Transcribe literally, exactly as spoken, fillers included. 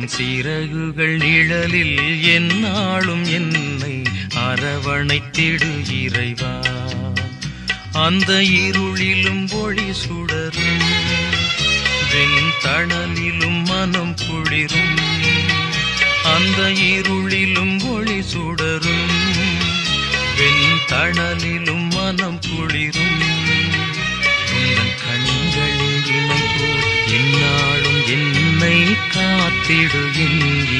சிறகுகள் நிழலில் எந்நாளும் என்னை அரவணைத்திடு இறைவா. அந்த இருளிலும் ஒளி சுடரும் வெண்தணலிலும் மனம் குளிரும். அந்த இருளிலும் ஒளி சுடரும் வெண்தணலிலும் மனம் குளிரும். உங்கள் கண்களில் இணைப்போர் எந்நாளும் என்னை காத்திடு என்